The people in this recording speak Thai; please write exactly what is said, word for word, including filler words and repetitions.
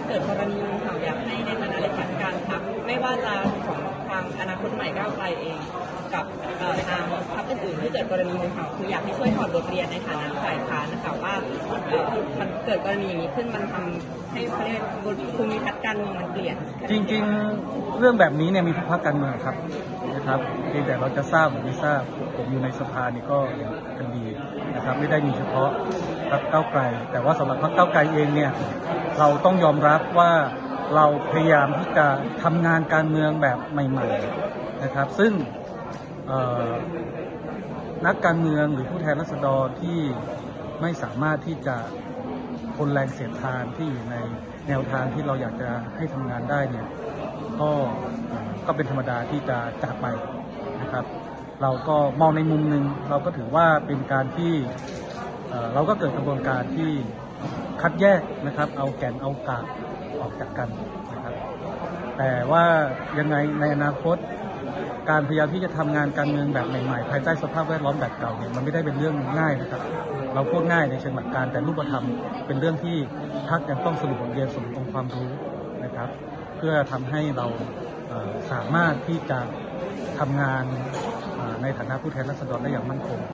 เกิดกรณีค่ะอยากให้ในฐานะเลขาธิการพรรคไม่ว่าจะของทางอนาคตใหม่ก้าวไกลเองกับทางพรรคอื่นๆที่เกิดกรณีนี้ค่ะคืออยากให้ช่วยถอดบทเรียนในฐานะฝ่ายค้านนะคะว่ามันเกิดกรณีนี้ขึ้นมันทำให้เขาเรียกภูมิทัศน์การเมืองมันเปลี่ยนจริงๆเรื่องแบบนี้เนี่ยมีทุกพรรคการเมืองครับนะครับเพียงแต่เราจะทราบหรือไม่ทราบผมอยู่ในสภานี่ก็กันดีนะครับไม่ได้มีเฉพาะพรรคก้าวไกลแต่ว่าสำหรับพรรคก้าวไกลเองเนี่ยเราต้องยอมรับว่าเราพยายามที่จะทำงานการเมืองแบบใหม่ๆนะครับซึ่งนักการเมืองหรือผู้แทนราษฎรที่ไม่สามารถที่จะทนแรงเสียดทานที่อยู่ในแนวทางที่เราอยากจะให้ทำงานได้เนี่ยก็ก็เป็นธรรมดาที่จะจากไปนะครับเราก็มองในมุมหนึ่งเราก็ถือว่าเป็นการที่เราก็เกิดกระบวนการที่คัดแยกนะครับเอาแก่นเอากากออกจากกันนะครับแต่ว่ายังไงในอนาคตการพยายามที่จะทำงานการเมืองแบบใหม่ๆภายใต้สภาพแวดล้อมแบบเก่าเนี่ยมันไม่ได้เป็นเรื่องง่ายนะครับเราพูดง่ายในเชิงหลักการแต่รูปธรรมเป็นเรื่องที่พรรคยังต้องสรุปบทเรียนสรุปองค์ความรู้นะครับเพื่อทำให้เราสามารถที่จะทำงานในฐานะผู้แทนราษฎรได้อย่างมั่นคง